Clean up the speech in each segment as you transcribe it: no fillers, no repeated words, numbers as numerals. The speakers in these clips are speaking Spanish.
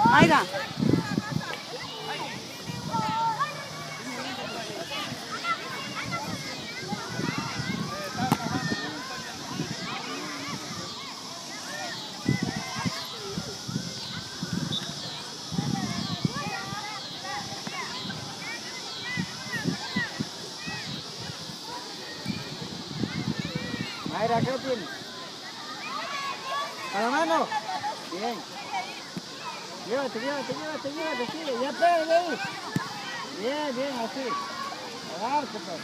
Mayra. Mayra, ¿qué tiene? ¿A la mano? Bien. Llévate, sí, ya pega de ahí. Bien, así. Agarrate, pues.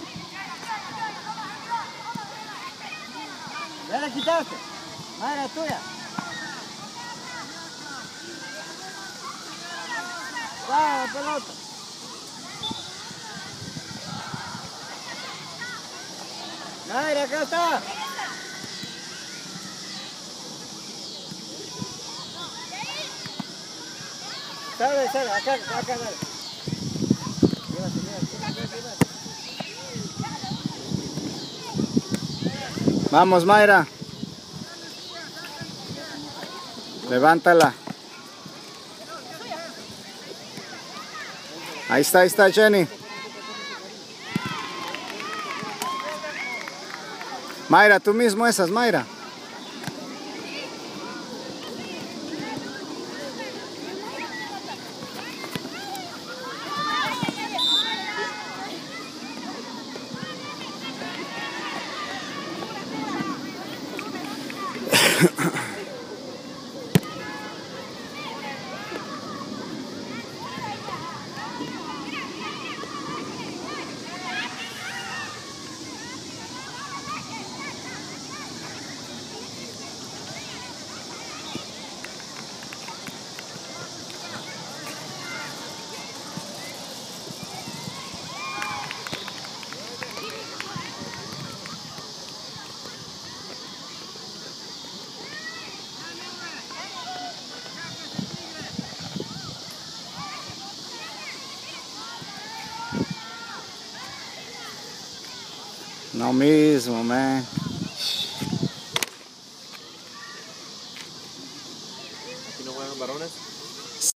Ya le quitaste. Mayra, tuya. Va, la pelota. Mayra, acá está. Sale, acá, dale. Llévate. Vamos, Mayra. Levántala. Ahí está, Jenny. Mayra, tú mismo esas, Mayra. No mismo, man.